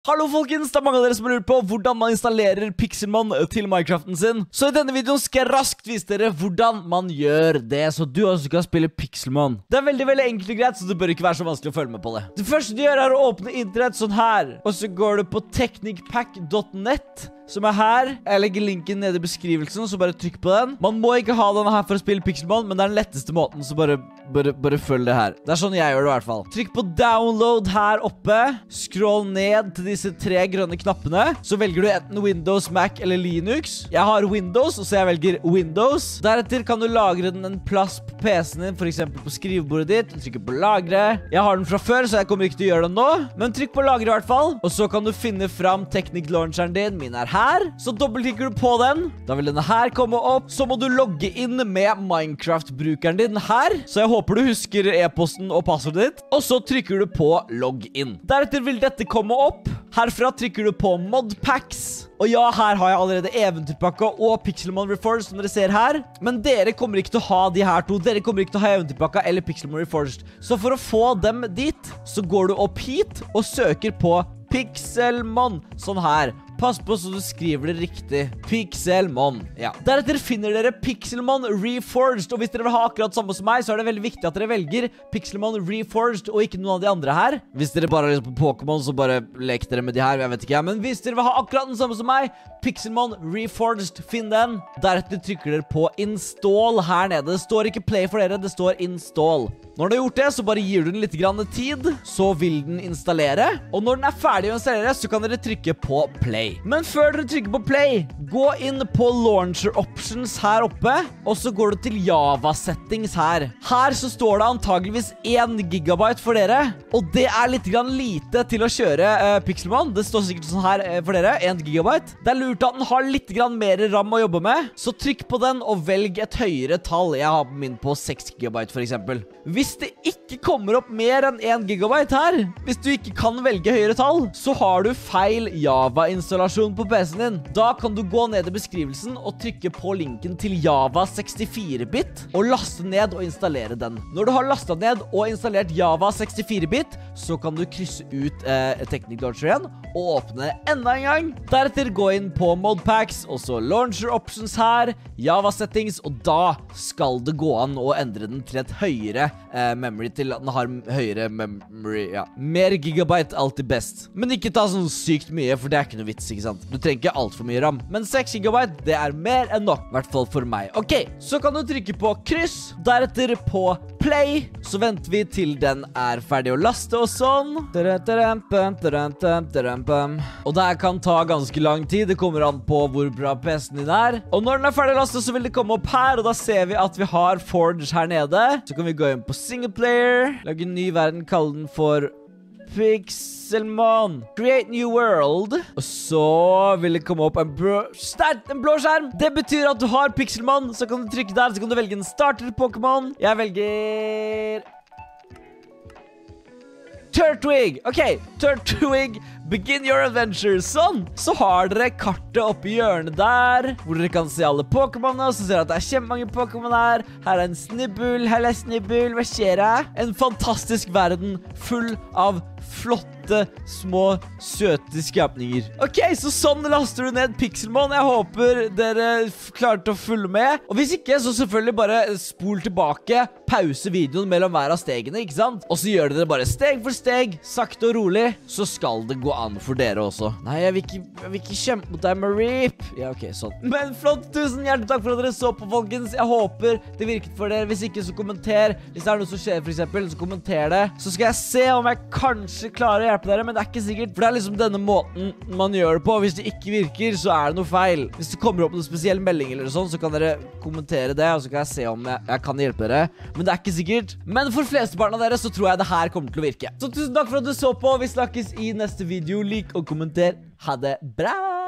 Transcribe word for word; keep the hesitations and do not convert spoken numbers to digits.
Hallo folkens, det er mange av dere som lurer på hvordan man installerer Pixelmon til Minecraften sin. Så i denne videoen skal jeg raskt vise dere hvordan man gjør det, så du også kan spille Pixelmon. Det er veldig, veldig enkelt og greit, så det bør ikke være så vanskelig å følge med på det. Det første du gjør er å åpne internett sånn her, og så går du på technicpack dot net, som er her. Jeg legger linken nede i beskrivelsen, så bare trykk på den. Man må ikke ha denne her for å spille Pixelmon, men det er den letteste måten, så bare, bare, bare følg det her. Det er sånn jeg gjør det i hvert fall. Trykk på download her oppe, scroll ned til disse tre grønne knappene, så velger du enten Windows, Mac eller Linux. Jeg har Windows, så jeg velger Windows. Deretter kan du lagre den en plass på P C-en din, for eksempel på skrivebordet ditt. Du trykker på lagre. Jeg har den fra før, så jeg kommer ikke til å gjøre det nå, men trykk på lagre i hvert fall. Og så kan du finne fram Technic Launcheren din. Min er her. Så dobbeltklikker du på den. Da vil denne her komme opp. Så må du logge inn med Minecraft-brukeren din her. Så jeg håper du husker e-posten og passordet ditt. Og så trykker du på login. Deretter vil dette komme opp. Herfra trykker du på modpacks. Og ja, her har jeg allerede eventyrpakka og Pixelmon Reforged, som dere ser her. Men dere kommer ikke til å ha de her to. Dere kommer ikke til å ha eventyrpakka eller Pixelmon Reforged. Så for å få dem dit, så går du opp hit og søker på Pixelmon. Sånn her. Pass på så du skriver det riktig. Pixelmon. Ja. Deretter finner dere Pixelmon Reforged. Og hvis dere vil ha akkurat samme som meg, så er det veldig viktig at dere velger Pixelmon Reforged og ikke noen av de andre her. Hvis dere bare har lyst på Pokémon, så bare lek dere med de her. Jeg vet ikke. Men hvis dere vil ha akkurat den samme som meg, Pixelmon Reforged, finn den. Deretter trykker dere på install her nede. Det står ikke play for dere, det står install. Når du har gjort det, så bare gir du den litt grann tid, så vil den installere. Og når den er ferdig å installere, så kan dere trykke på play. Men før dere trykker på play, gå inn på launcher options her oppe, og så går du til Java settings her. Her så står det antageligvis en gigabyte for dere, og det er litt grann lite til å kjøre uh, Pixelmon. Det står sikkert sånn her uh, for dere, en gigabyte. Det er lurt at den har litt grann mer RAM å jobbe med, så trykk på den og velg et høyere tall. Jeg har min på seks gigabyte for eksempel. Hvis det ikke kommer opp mer enn en gigabyte her, hvis du ikke kan velge høyere tall, så har du feil Java-installasjon på P C-en din. Da kan du gå ned i beskrivelsen og trykke på linken til Java sekstifire bit og laste ned og installere den. Når du har lastet ned og installert Java sekstifire bit, så kan du krysse ut eh, Technic Launcher igjen og åpne enda en gang. Deretter gå inn på modpacks, og så launcher options her, Java settings, og da skal det gå an å endre den til et høyere eh, memory, til at den har høyere memory, ja. Mer gigabyte, alltid best. Men ikke ta sånn sykt mye, for det er ikke noe vits, ikke sant? Du trenger ikke alt for mye RAM. Men seks gigabyte, det er mer enn nok, i hvert fall for meg. Ok, så kan du trykke på kryss, deretter på play, så venter vi til den er ferdig å laste og sånn. Og det her kan ta ganske lang tid, det kommer an på hvor bra P C-en din er. Og når den er ferdig å laste, så vil det komme opp her, og da ser vi at vi har Forge her nede. Så kan vi gå inn på singleplayer, lage en ny verden, kalle den for Pixelmon. Create new world. Og så vil det komme opp en blå, en blå skjerm. Det betyr at du har Pixelmon. Så kan du trykke der, så kan du velge en starter Pokémon. Jeg velger Turtwig. Ok, Turtwig, begin your adventure. Sånn. Så har dere kartet oppe i hjørnet der, hvor dere kan se alle Pokémonene, og så ser dere at det er kjempemange Pokémon her. Her er en Snibbull, her er Snibbull, hva skjer her? En fantastisk verden full av flotte, små, søte skapninger. Ok, så sånn laster du ned Pixelmon. Jeg håper dere klarte å følge med. Og hvis ikke, så selvfølgelig bare spol tilbake, pause videoen mellom hver av stegene, ikke sant? Og så gjør dere bare steg for steg, sakte og rolig, så skal det gå an for dere også. Nei, jeg vil ikke, jeg vil ikke kjempe mot deg, Mareep. Ja, ok, sånn. Men flott, tusen hjertelig takk for at dere så på, folkens. Jeg håper det virket for dere. Hvis ikke, så kommenter. Hvis det er noe som skjer, for eksempel, så kommenter det. Så skal jeg se om jeg kanskje klarer å hjelpe dere, men det er ikke sikkert, for det er liksom denne måten man gjør det på. Hvis det ikke virker, så er det noe feil. Hvis det kommer opp noen spesiell melding eller sånn, så kan dere kommentere det, og så kan jeg se om jeg, jeg kan hjelpe dere. Men det er ikke sikkert. Men for flesteparten av dere så tror jeg det her kommer til å virke. Så tusen takk for at du så på. Vi snakkes i neste video. Lik og kommenter. Ha det bra!